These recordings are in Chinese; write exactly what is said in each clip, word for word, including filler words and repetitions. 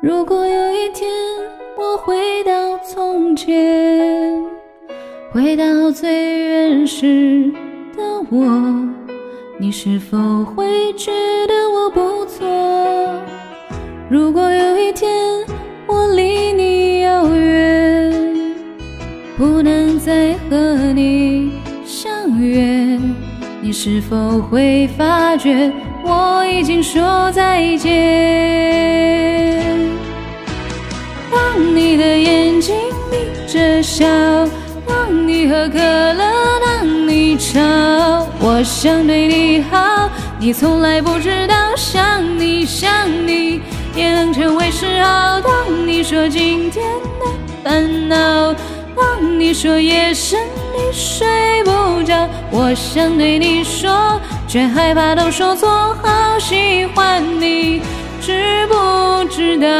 如果有一天我回到从前，回到最原始的我，你是否会觉得我不错？如果有一天我离你遥远，不能再和你相约，你是否会发觉我已经说再见？当你的眼睛眯着笑，当你喝可乐，当你吵，我想对你好，你从来不知道，想你想你也能成为嗜好。当你说今天的烦恼，当你说夜深你睡不着，我想对你说，却害怕都说错，好喜欢你，知不知道？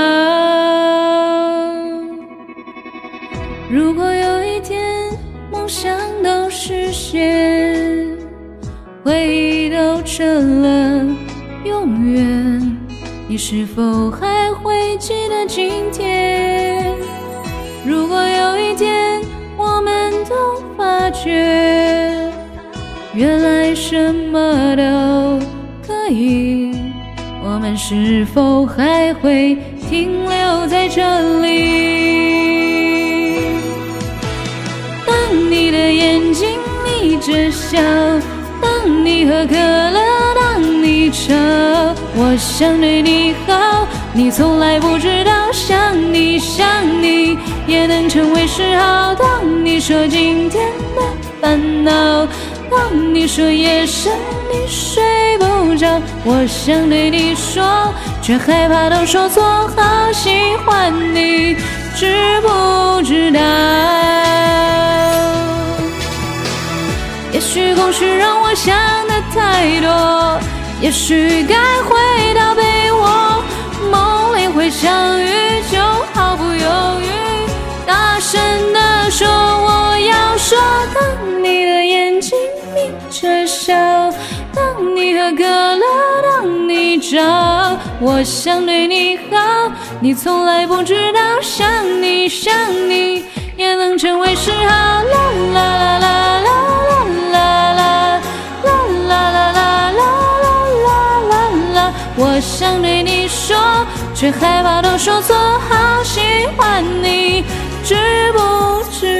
如果有一天梦想都实现，回忆都成了永远，你是否还会记得今天？如果有一天我们都发觉，原来什么都可以，我们是否还会停留在这里？当你的眼睛眯着笑，当你喝可乐，当你吵，我想对你好，你从来不知道，想你想你也能成为嗜好。当你说今天的烦恼，当你说夜深你睡不着，我想对你说，却害怕都说错，好喜欢你，知不知道？也许空虚让我想的太多，也许该回到被窝，梦里会相遇，就毫不犹豫大声地说我要说。当你的眼睛眯着笑，当你喝可乐，当你找，我想对你好，你从来不知道，想你想你也能成为嗜好。啦啦啦啦啦我想对你说，却害怕都说错，好喜欢你，知不知